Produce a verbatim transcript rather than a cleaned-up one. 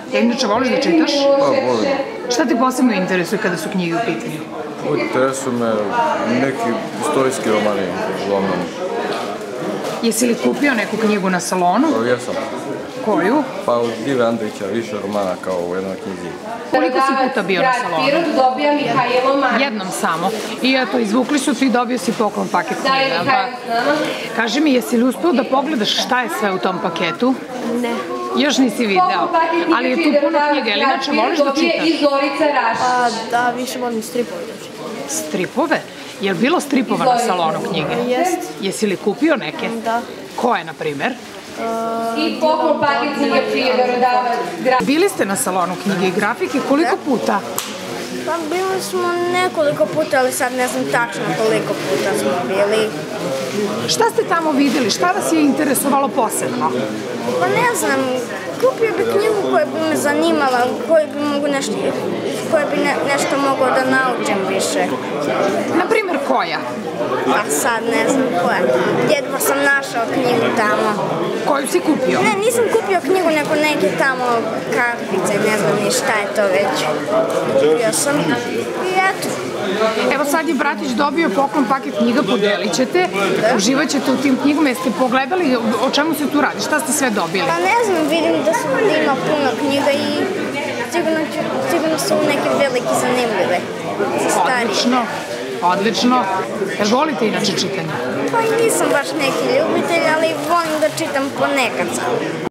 Ja inače voliš da čitaš? Pa, volim. Šta te posebno interesuje kada su knjige u pitanju? Interesuju me neki istorijski romani, uglavnom. Jesi li kupio neku knjigu na salonu? Jesam. Koju? Pa od Ive Andrića više romana kao u jednoj knjizi. Koliko si puta bio na salonu? Jednom samo. I eto, izvukli su ti i dobio si poklon paket knjiga. Kaži mi, jesi li uspeo da pogledaš šta je sve u tom paketu? Ne. Još nisi video, ali je tu puno knjiga, ili inače voliš da čitaš? A, da, više volim stripove da čitam. Stripove? Je li bilo stripova na salonu knjige? Jest. Jesi li kupio neke? Da. Koje, na primer? I poklon paket knjige prodavac. Bili ste na salonu knjige i grafike koliko puta? Pa bili smo nekoliko puta, ali sad ne znam tačno koliko puta smo bili. Šta ste tamo videli? Šta vas je interesovalo posebno? Pa ne znam, kupio bi knjigu koja bi me zanimala, koju bi mogu nešto, koje bi ne, nešto mogao da naučim više. Na primer, koja? Pa sad ne znam koja. Jedva sam našao knjigu tamo. Koju si kupio? Ne, nisam kupio knjigu, nego neke tamo kartice, ne znam ni šta je to već. Kupio sam i eto. Evo sad je bratić dobio poklon paket knjiga, podelit ćete, uživat ćete u tim knjigama. Jeste pogledali o čemu se tu radi? Šta ste sve dobili? Pa ne znam, vidim da su ima puno knjiga i sigurno, sigurno su neke velike zanimljive. Odlično, odlično. Jer volite inače čitanje? Pa i nisam baš neki ljubitelj, ali volim da čitam ponekad.